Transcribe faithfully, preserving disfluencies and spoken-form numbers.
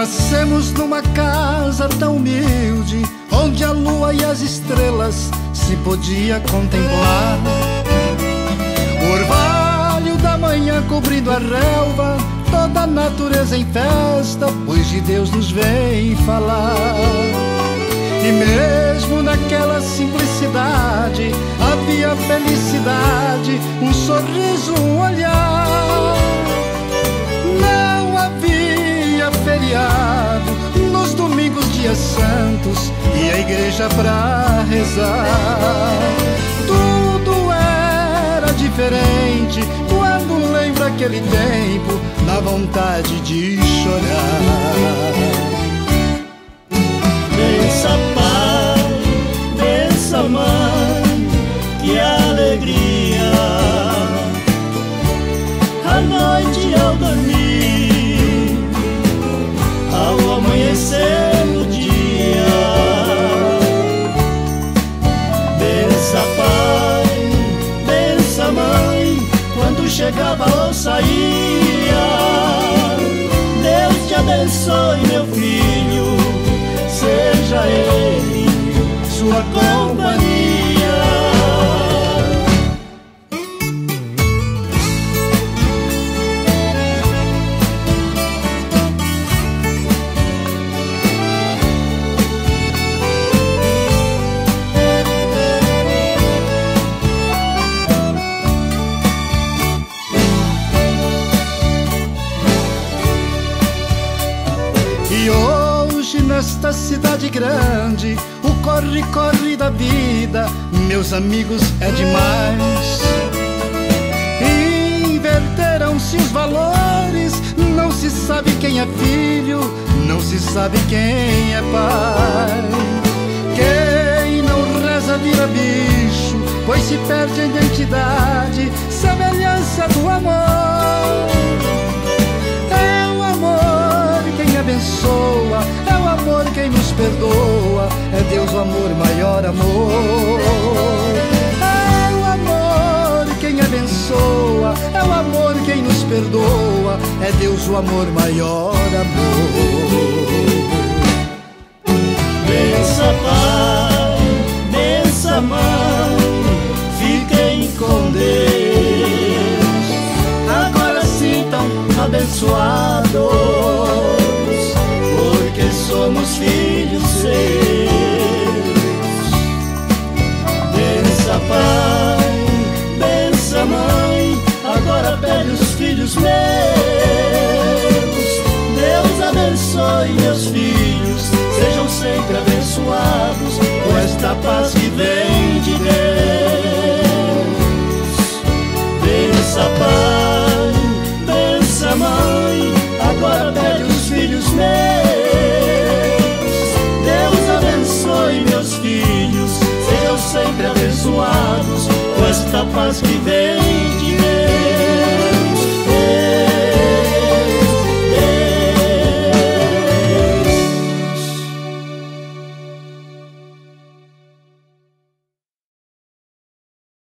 Nascemos numa casa tão humilde, onde a lua e as estrelas se podia contemplar. O orvalho da manhã cobrindo a relva, toda a natureza em festa, pois de Deus nos vem falar. E mesmo naquela simplicidade havia felicidade, um sorriso, um olhar. Não havia feriado nos domingos, dias santos e a igreja pra rezar. Tudo era diferente quando lembro aquele tempo, dá vontade de chorar. Bença pai, bença mãe, que alegria. À noite ao dormir, ao amanhecer no dia. Bença pai, bença mãe, quando chegava ou saía. Deus te abençoe, meu filho, seja ele sua companhia. E hoje nesta cidade grande, o corre-corre da vida, meus amigos, é demais. Inverteram-se os valores, não se sabe quem é filho, não se sabe quem é pai. Quem não reza vira bicho, pois se perde a identidade, semelhança do amor. É o amor quem abençoa, é o amor quem nos perdoa, é Deus o amor, maior amor. É o amor quem abençoa, é o amor quem nos perdoa, é Deus o amor, maior amor. Bença pai, bença mãe, fiquem com Deus. Agora sintam abençoados, porque somos filhos seus. Bença pai, bença mãe, agora pede os filhos meus.